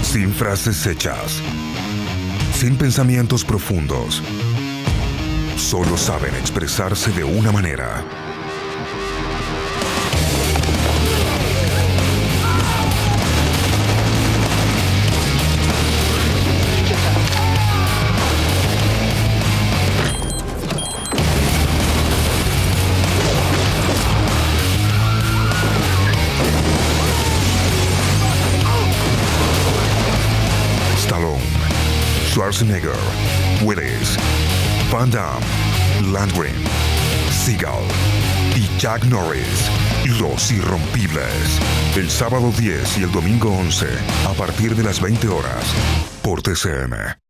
Sin frases hechas, sin pensamientos profundos, solo saben expresarse de una manera. Stallone, Schwarzenegger, Willis, Van Damme, Landgren, Seagal y Chuck Norris, Los Irrompibles. El sábado 10 y el domingo 11, a partir de las 20 horas, por TCM.